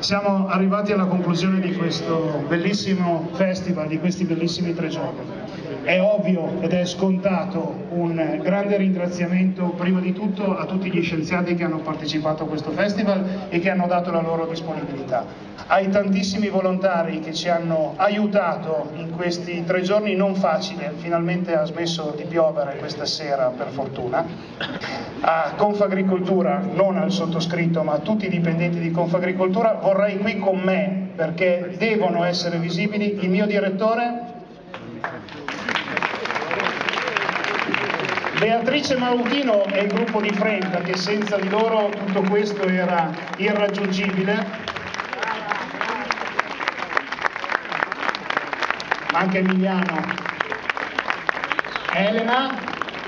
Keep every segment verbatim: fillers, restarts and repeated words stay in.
Siamo arrivati alla conclusione di questo bellissimo festival, di questi bellissimi tre giorni. È ovvio ed è scontato un grande ringraziamento prima di tutto a tutti gli scienziati che hanno partecipato a questo festival e che hanno dato la loro disponibilità, ai tantissimi volontari che ci hanno aiutato in questi tre giorni non facili, finalmente ha smesso di piovere questa sera per fortuna, a Confagricoltura, non al sottoscritto ma a tutti i dipendenti di Confagricoltura. Vorrei qui con me, perché devono essere visibili, il mio direttore Beatrice Mautino e il gruppo di Frenta, che senza di loro tutto questo era irraggiungibile, ma anche Emiliano, Elena,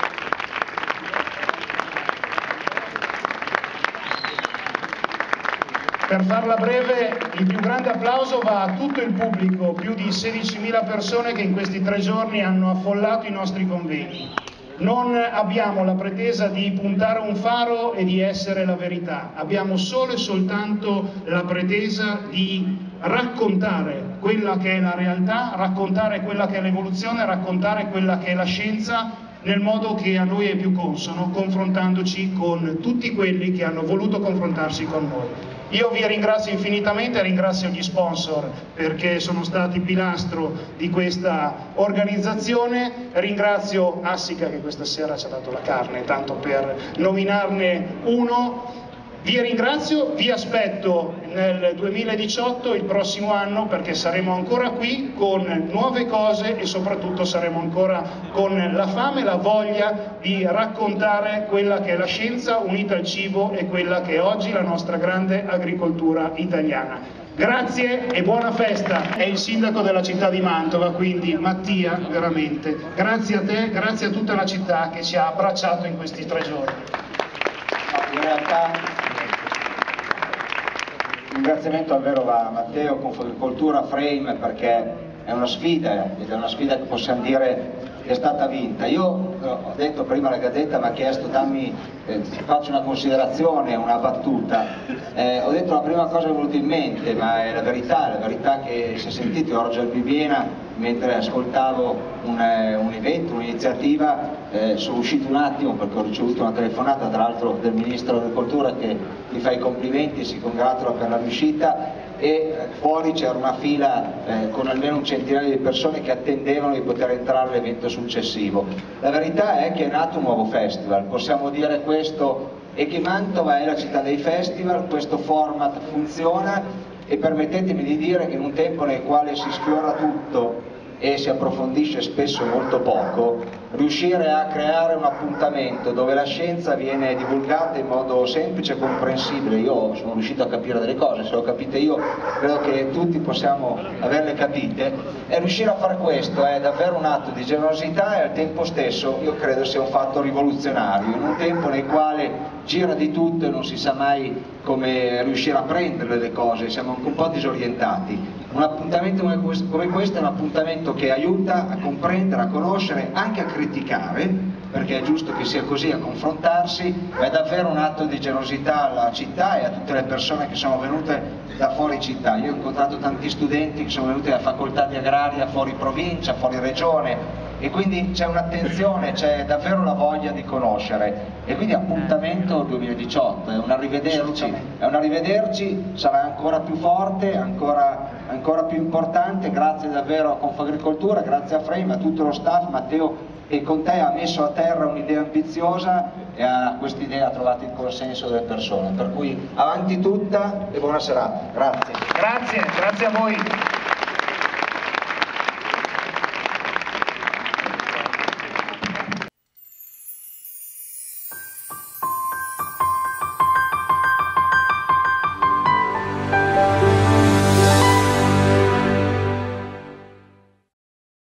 per farla breve il più grande applauso va a tutto il pubblico, più di sedicimila persone che in questi tre giorni hanno affollato i nostri convegni. Non abbiamo la pretesa di puntare un faro e di essere la verità, abbiamo solo e soltanto la pretesa di raccontare quella che è la realtà, raccontare quella che è l'evoluzione, raccontare quella che è la scienza nel modo che a noi è più consono, confrontandoci con tutti quelli che hanno voluto confrontarsi con noi. Io vi ringrazio infinitamente, ringrazio gli sponsor perché sono stati pilastro di questa organizzazione, ringrazio Assica che questa sera ci ha dato la carne, tanto per nominarne uno. Vi ringrazio, vi aspetto nel duemiladiciotto, il prossimo anno, perché saremo ancora qui con nuove cose e soprattutto saremo ancora con la fame e la voglia di raccontare quella che è la scienza unita al cibo e quella che è oggi la nostra grande agricoltura italiana. Grazie e buona festa. È il sindaco della città di Mantova, quindi Mattia, veramente. Grazie a te, grazie a tutta la città che ci ha abbracciato in questi tre giorni. In realtà un ringraziamento davvero va a Matteo, Confagricoltura, Frame, perché è una sfida, ed è una sfida che possiamo dire che è stata vinta. Io ho detto prima, la Gazzetta mi ha chiesto dammi, eh, faccio una considerazione, una battuta, eh, ho detto la prima cosa che è venuta in mente, ma è la verità, la verità che si è sentito oggi al Bibbiena mentre ascoltavo un, eh, un evento, un'iniziativa, eh, sono uscito un attimo perché ho ricevuto una telefonata tra l'altro del Ministro dell'Agricoltura che mi fa i complimenti e si congratula per la riuscita, e fuori c'era una fila eh, con almeno un centinaio di persone che attendevano di poter entrare all'evento successivo. La verità è che è nato un nuovo festival, possiamo dire questo, e che Mantova è la città dei festival, questo format funziona e permettetemi di dire che in un tempo nel quale si esplora tutto e si approfondisce spesso molto poco, riuscire a creare un appuntamento dove la scienza viene divulgata in modo semplice e comprensibile. Io sono riuscito a capire delle cose, se le ho capite io credo che tutti possiamo averle capite, e riuscire a fare questo è davvero un atto di generosità e al tempo stesso io credo sia un fatto rivoluzionario, in un tempo nel quale gira di tutto e non si sa mai come riuscire a prendere le cose, siamo anche un po' disorientati. Un appuntamento come questo, come questo è un appuntamento che aiuta a comprendere, a conoscere, anche a criticare, perché è giusto che sia così, a confrontarsi, ma è davvero un atto di generosità alla città e a tutte le persone che sono venute da fuori città. Io ho incontrato tanti studenti che sono venuti da facoltà di agraria fuori provincia, fuori regione, e quindi c'è un'attenzione, c'è davvero la voglia di conoscere, e quindi appuntamento duemiladiciotto, è un arrivederci, è un arrivederci, sarà ancora più forte, ancora, ancora più importante. Grazie davvero a Confagricoltura, grazie a Frame, a tutto lo staff. Matteo, che con te ha messo a terra un'idea ambiziosa e a quest'idea ha trovato il consenso delle persone, per cui avanti tutta e buona serata. Grazie. Grazie, grazie a voi.